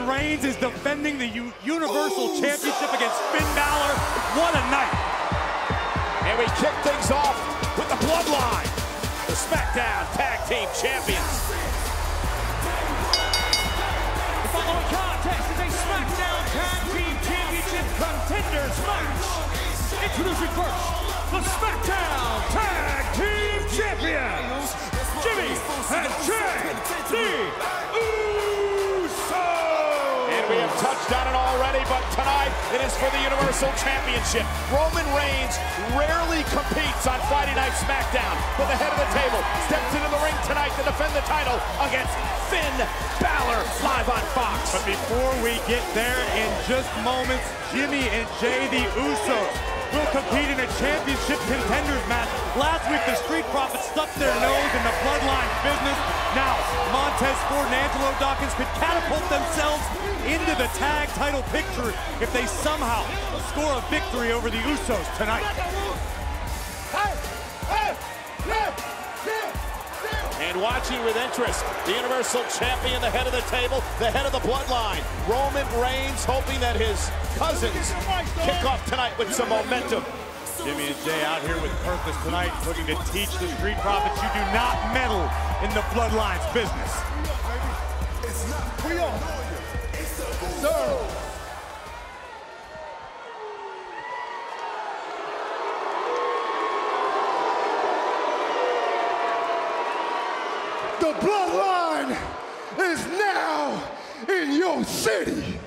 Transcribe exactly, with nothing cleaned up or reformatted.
Reigns is defending the U Universal Ooh, Championship against Finn Balor. What a night. And we kick things off with the Bloodline, the SmackDown Tag Team Champions. The following contest is a SmackDown Tag Team Championship Contenders match. Introducing first, the SmackDown Tag Team Champions, Jimmy and Jay the Usos. And we have touched on it already, but tonight it is for the Universal Championship. Roman Reigns rarely competes on Friday Night SmackDown, but the head of the table steps into the ring tonight to defend the title against Finn Balor, live on Fox. But before we get there, in just moments, Jimmy and Jay the Usos will compete in a championship contenders match. Last week, the Street Profits stuck their nose in the Bloodline business. Now, Montez Ford and Angelo Dawkins could catapult themselves into the tag title picture if they somehow score a victory over the Usos tonight. And watching with interest, the Universal Champion, the head of the table, the head of the Bloodline, Roman Reigns, hoping that his cousins kick off tonight with some momentum. Jimmy and Jay out here with purpose tonight, looking to teach the Street Profits you do not meddle in the Bloodline's business. We are. Sir. The Bloodline is now in your city.